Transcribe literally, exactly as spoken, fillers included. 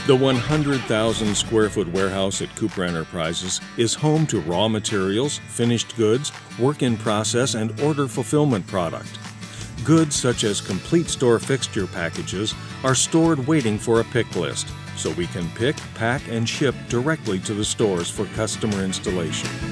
The one hundred thousand square foot warehouse at Cooper Enterprises is home to raw materials, finished goods, work in process, and order fulfillment product. Goods such as complete store fixture packages are stored waiting for a pick list, so we can pick, pack, and ship directly to the stores for customer installation.